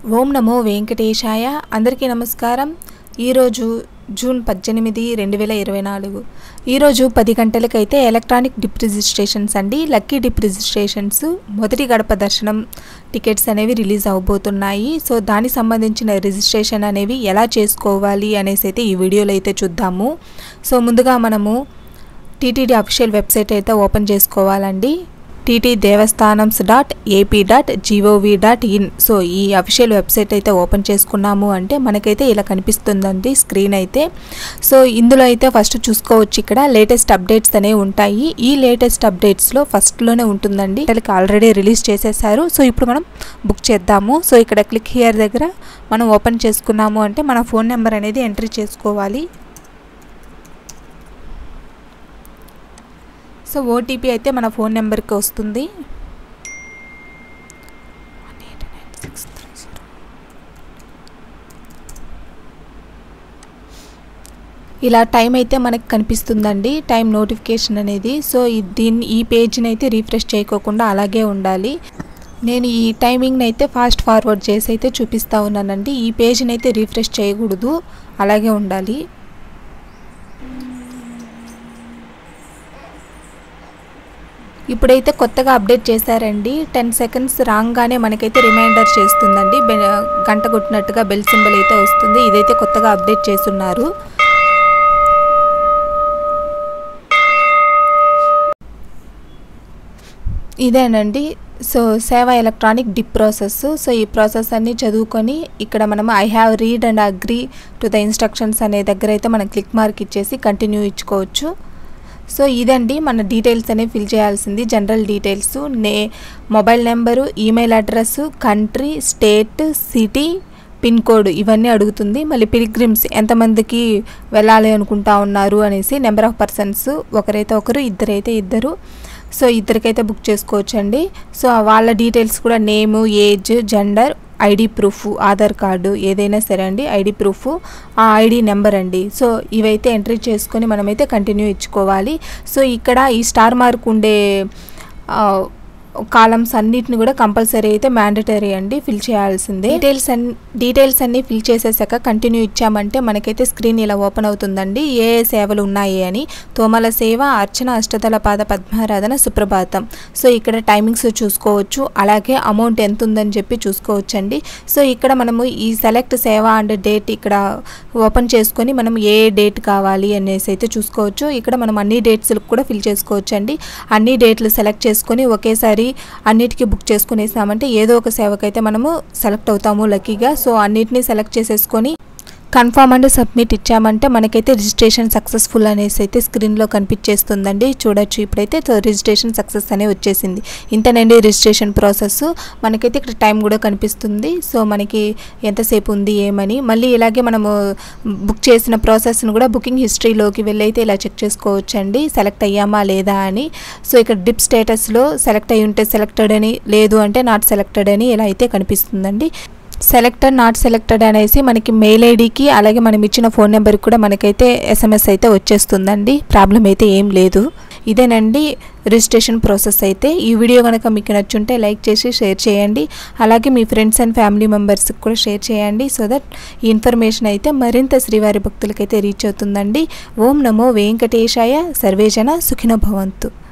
ఓం నమో వెంకటేశాయ. అందరికీ నమస్కారం. ఈరోజు జూన్ 18, 2024 ఈరోజు 10 గంటలకైతే ఎలక్ట్రానిక్ డిప్ రిజిస్ట్రేషన్స్ అండి. లక్కీ డిప్ రిజిస్ట్రేషన్స్ మొదటి గడప దర్శనం టికెట్స్ అనేవి రిలీజ్ అవబోతున్నాయి. సో దానికి సంబంధించిన రిజిస్ట్రేషన్ అనేవి ఎలా చేసుకోవాలి అనేసి అయితే ఈ వీడియోలో అయితే చూద్దాము. సో ముందుగా మనము టీటీడీ అఫీషియల్ వెబ్సైట్ అయితే ఓపెన్ చేసుకోవాలండి. ttdevastanams.ap.gov.in. సో ఈ అఫీషియల్ వెబ్సైట్ అయితే ఓపెన్ చేసుకున్నాము అంటే మనకైతే ఇలా కనిపిస్తుందండి స్క్రీన్ అయితే. సో ఇందులో అయితే ఫస్ట్ చూసుకోవచ్చు, ఇక్కడ లేటెస్ట్ అప్డేట్స్ అనేవి ఉంటాయి. ఈ లేటెస్ట్ అప్డేట్స్లో ఫస్ట్లోనే ఉంటుందండి, వాళ్ళకి ఆల్రెడీ రిలీజ్ చేసేసారు. సో ఇప్పుడు మనం బుక్ చేద్దాము. సో ఇక్కడ క్లిక్ హియర్ దగ్గర మనం ఓపెన్ చేసుకున్నాము అంటే మన ఫోన్ నెంబర్ అనేది ఎంట్రీ చేసుకోవాలి. సో ఓటీపీ అయితే మన ఫోన్ నెంబర్కి వస్తుంది. ఇలా టైం అయితే మనకి కనిపిస్తుందండి, టైం నోటిఫికేషన్ అనేది. సో ఈ పేజ్ని అయితే రీఫ్రెష్ చేయకోకుండా అలాగే ఉండాలి. నేను ఈ టైమింగ్ని అయితే ఫాస్ట్ ఫార్వర్డ్ చేసి అయితే చూపిస్తూ ఉన్నానండి. ఈ పేజ్ని అయితే రీఫ్రెష్ చేయకూడదు, అలాగే ఉండాలి. ఇప్పుడైతే కొత్తగా అప్డేట్ చేశారండి. 10 సెకండ్స్ రాగానే మనకైతే రిమైండర్ చేస్తుందండి, గంట కొట్టినట్టుగా బెల్ సింబల్ అయితే వస్తుంది. ఇదైతే కొత్తగా అప్డేట్ చేస్తున్నారు. ఇదేనండి సో సేవ ఎలక్ట్రానిక్ డిప్ ప్రాసెస్. సో ఈ ప్రాసెస్ అన్నీ చదువుకొని ఇక్కడ మనం I have read and agree to the instructions అనే దగ్గర అయితే మనం క్లిక్ మార్క్ ఇచ్చేసి కంటిన్యూ ఇచ్చుకోవచ్చు. సో ఇదండి మన డీటెయిల్స్ అనేవి ఫిల్ చేయాల్సింది. General details, mobile number, email address, country, state, city, pin code ఇవన్నీ అడుగుతుంది. మళ్ళీ పిల్గ్రిమ్స్ ఎంతమందికి వెళ్ళాలి అనుకుంటా ఉన్నారు అనేసి, నెంబర్ ఆఫ్ పర్సన్స్ ఒకరైతే ఒకరు, ఇద్దరైతే ఇద్దరు. సో ఇద్దరికైతే బుక్ చేసుకోవచ్చండి. సో వాళ్ళ డీటెయిల్స్ కూడా name, age, gender, ID proof, Aadhaar card ఏదైనా సరే అండి, ఐడి ప్రూఫ్, ఆ ఐడి నెంబర్ అండి. సో ఇవైతే ఎంట్రీ చేసుకొని మనమైతే కంటిన్యూ ఇచ్చుకోవాలి. సో ఇక్కడ ఈ స్టార్ మార్క్ ఉండే కాలమ్స్ అన్నిటిని కూడా కంపల్సరీ అయితే మ్యాండటరీ అండి, ఫిల్ చేయాల్సిందే. డీటెయిల్స్ అన్నీ ఫిల్ చేసేసాక కంటిన్యూ ఇచ్చామంటే మనకైతే స్క్రీన్ ఇలా ఓపెన్ అవుతుందండి. ఏ సేవలు ఉన్నాయి అని. తోమల సేవ, అర్చన, అష్టదళ పాద పద్మారాధన, సుప్రభాతం. సో ఇక్కడ టైమింగ్స్ చూసుకోవచ్చు, అలాగే అమౌంట్ ఎంత ఉందని చెప్పి చూసుకోవచ్చండి. సో ఇక్కడ మనము ఈ సెలెక్ట్ సేవ అండ్ డేట్ ఇక్కడ ఓపెన్ చేసుకొని మనం ఏ డేట్ కావాలి అనేసి అయితే చూసుకోవచ్చు. ఇక్కడ మనం అన్ని డేట్స్ కూడా ఫిల్ చేసుకోవచ్చు అండి. అన్ని డేట్లు సెలెక్ట్ చేసుకొని ఒకేసారి అన్నిటికీ బుక్ చేసుకునేసామంటే ఏదో ఒక సేవకైతే మనము సెలెక్ట్ అవుతాము లక్కీగా. సో అన్నిటినీ సెలెక్ట్ చేసేసుకొని కన్ఫర్మ్ అండ్ సబ్మిట్ ఇచ్చామంటే మనకైతే రిజిస్ట్రేషన్ సక్సెస్ఫుల్ అనేసి అయితే స్క్రీన్లో కనిపించేస్తుందండి. చూడొచ్చు ఇప్పుడైతే రిజిస్ట్రేషన్ సక్సెస్ అనే వచ్చేసింది. ఇంతేనండి రిజిస్ట్రేషన్ ప్రాసెస్. మనకైతే ఇక్కడ టైం కూడా కనిపిస్తుంది. సో మనకి ఎంతసేపు ఉంది ఏమని. మళ్ళీ ఇలాగే మనము బుక్ చేసిన ప్రాసెస్ను కూడా బుకింగ్ హిస్టరీలోకి వెళ్ళైతే ఇలా చెక్ చేసుకోవచ్చండి, సెలెక్ట్ అయ్యామా లేదా అని. సో ఇక్కడ డిప్ స్టేటస్లో సెలెక్ట్ అయ్యి ఉంటే సెలెక్టెడ్ అని, లేదు అంటే నాట్ సెలెక్టెడ్ అని ఇలా అయితే కనిపిస్తుందండి. సెలెక్టెడ్, నాట్ సెలెక్టెడ్ అనేసి మనకి మెయిల్ ఐడికి అలాగే మనం ఇచ్చిన ఫోన్ నెంబర్కి కూడా మనకైతే SMS అయితే వచ్చేస్తుందండి. ప్రాబ్లం అయితే ఏం లేదు. ఇదేనండి రిజిస్ట్రేషన్ ప్రాసెస్ అయితే. ఈ వీడియో కనుక మీకు నచ్చుంటే లైక్ చేసి షేర్ చేయండి. అలాగే మీ ఫ్రెండ్స్ అండ్ ఫ్యామిలీ మెంబర్స్కి కూడా షేర్ చేయండి. సో దట్ ఈ ఇన్ఫర్మేషన్ అయితే మరింత శ్రీవారి భక్తులకైతే రీచ్ అవుతుందండి. ఓం నమో వెంకటేశాయ. సర్వేజన సుఖినో భవంతు.